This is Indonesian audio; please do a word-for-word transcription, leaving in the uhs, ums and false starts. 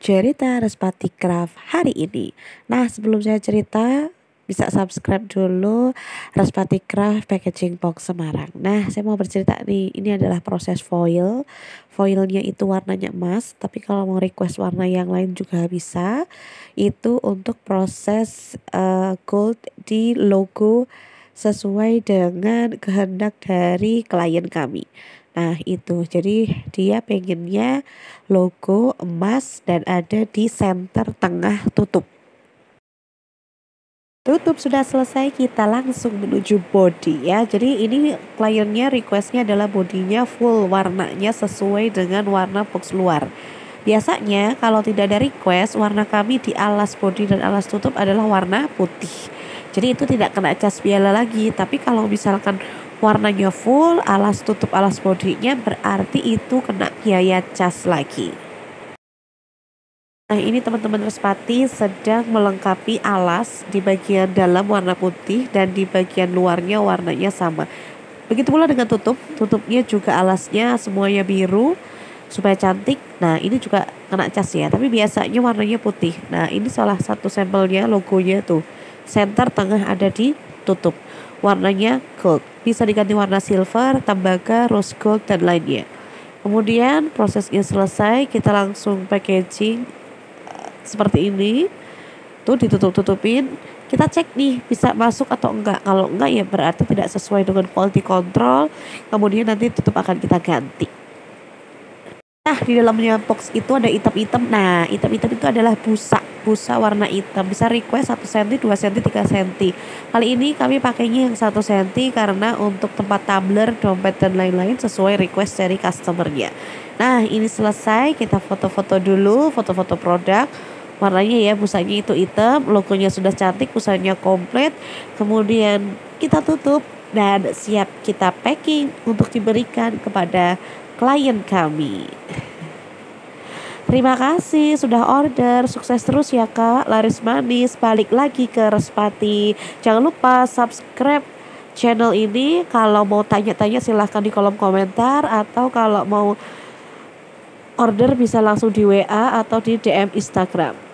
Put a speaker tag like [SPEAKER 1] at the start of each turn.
[SPEAKER 1] cerita Respati Craft hari ini. Nah, sebelum saya cerita, bisa subscribe dulu Respati Craft Packaging Box Semarang. Nah, saya mau bercerita nih, ini adalah proses foil. Foilnya itu warnanya emas, tapi kalau mau request warna yang lain juga bisa. Itu untuk proses uh, gold di logo sesuai dengan kehendak dari klien kami. Nah itu, jadi dia pengennya logo emas dan ada di center tengah tutup. Tutup sudah selesai, kita langsung menuju body ya. Jadi ini kliennya requestnya adalah bodinya full warnanya sesuai dengan warna box luar. Biasanya kalau tidak ada request, warna kami di alas body dan alas tutup adalah warna putih. Jadi itu tidak kena cas biala lagi. Tapi kalau misalkan warnanya full, alas tutup alas bodinya, berarti itu kena biaya cas lagi. Nah ini teman-teman Respati sedang melengkapi alas di bagian dalam warna putih dan di bagian luarnya warnanya sama. Begitu pula dengan tutup, tutupnya juga alasnya semuanya biru supaya cantik. Nah ini juga kena cas ya, tapi biasanya warnanya putih. Nah ini salah satu sampelnya, logonya tuh. Center tengah ada di tutup. Warnanya gold. Bisa diganti warna silver, tembaga, rose gold dan lainnya. Kemudian prosesnya selesai, kita langsung packaging uh, seperti ini. Tuh ditutup-tutupin. Kita cek nih bisa masuk atau enggak. Kalau enggak ya berarti tidak sesuai dengan quality control. Kemudian nanti tutup akan kita ganti. Nah di dalamnya box itu ada item-item. Nah item-item itu adalah busa. Busa warna hitam. Bisa request satu sentimeter, dua sentimeter, tiga sentimeter. Kali ini kami pakainya yang satu sentimeter karena untuk tempat tumbler, dompet dan lain-lain sesuai request dari customernya. Nah ini selesai, kita foto-foto dulu, foto-foto produk. Warnanya ya busanya itu hitam, logonya sudah cantik, busanya komplit. Kemudian kita tutup dan siap kita packing untuk diberikan kepada klien kami. Terima kasih sudah order, sukses terus ya kak, laris manis, balik lagi ke Respati. Jangan lupa subscribe channel ini. Kalau mau tanya-tanya silahkan di kolom komentar, atau kalau mau order bisa langsung di W A atau di D M Instagram.